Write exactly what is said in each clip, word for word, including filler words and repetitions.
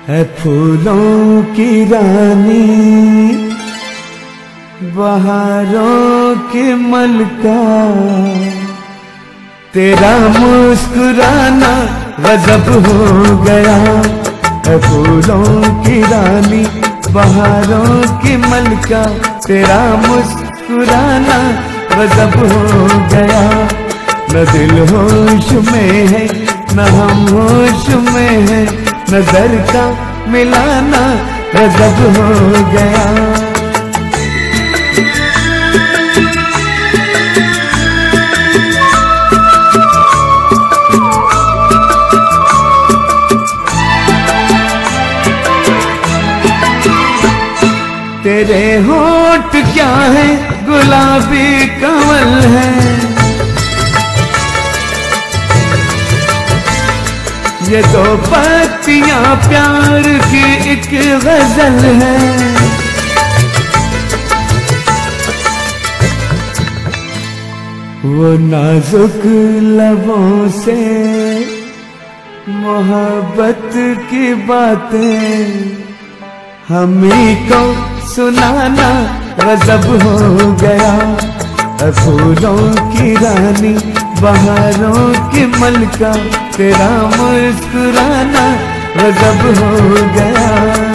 है फूलों की रानी, बहारों की मलका, तेरा मुस्कुराना गजब हो गया। है फूलों की रानी, बहारों की मलका, तेरा मुस्कुराना गजब हो गया। न दिल होश में है न हम होश में है, नजर का मिलाना गजब हो गया। तेरे होठ क्या है गुलाबी कमल है, ये दो पत्तियां प्यार की एक गजल है। वो नाजुक लबों से मोहब्बत की बातें हमी को सुनाना गजब हो गया। फूलों की रानी, बहारों की मलका, तेरा मुस्कुराना गजब हो गया।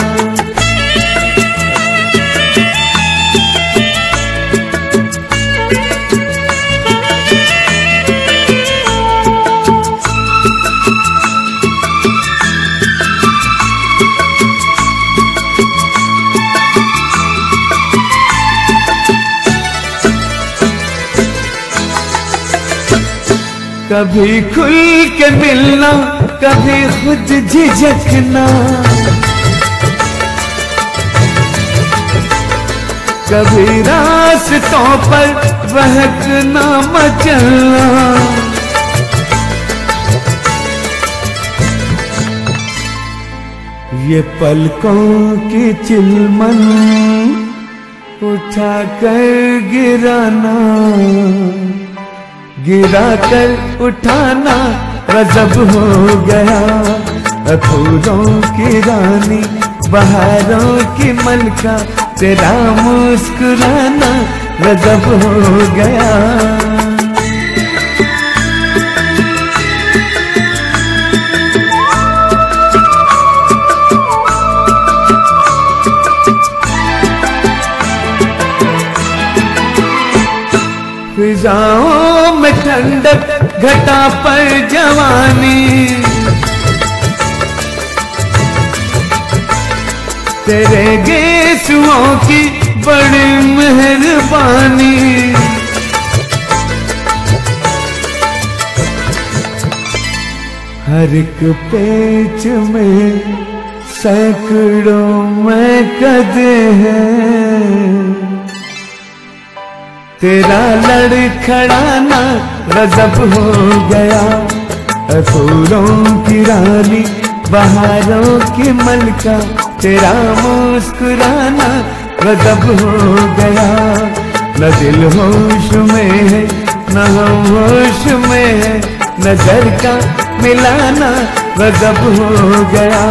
कभी खुल के मिलना, कभी खुद झिझकना, कभी रास्तों पर बहकना मचलना। ये पलकों की चिलमन उठा कर गिराना, गिरा कर उठाना गजब हो गया। फूलों की रानी, बहारों की मलका, तेरा मुस्कुराना गजब हो गया। फिजाओं में ठंडक, घटा पर जवानी, तेरे गेसुओं की बड़ी मेहरबानी। हर एक पेच में सैकड़ों में कदे हैं, तेरा लड़खड़ाना गजब हो गया। फूलों की रानी, बहारों की मलका, तेरा मुस्कुराना गजब हो गया। न दिल होश में है न हम होश में है, नजर का मिलाना गजब हो गया।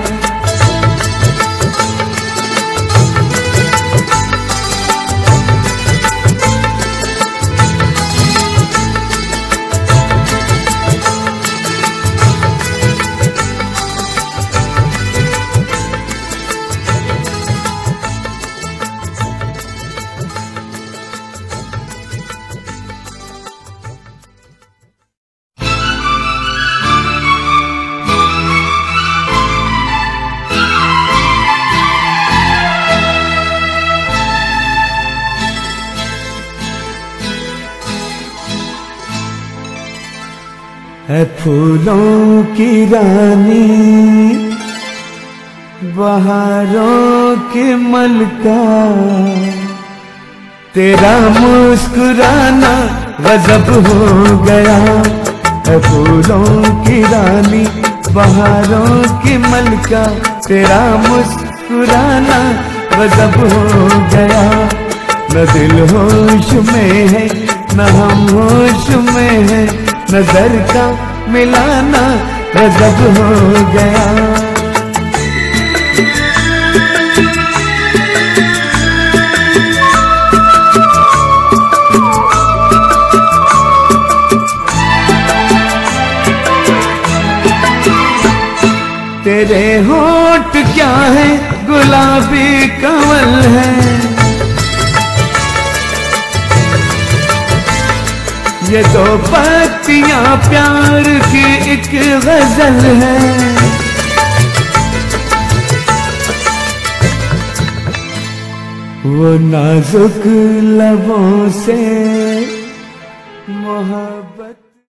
है फूलों की रानी, बहारों की मलका, तेरा मुस्कुराना गजब हो गया। है फूलों की रानी, बहारों की मलका, तेरा मुस्कुराना गजब हो गया। न दिल होश में है न हम होश में है, नजर का मिलाना गजब हो गया। तेरे होठ क्या है गुलाबी कमल है, ये दो पत्तियां प्यार की एक गजल है। वो नाजुक लबों से मोहब्बत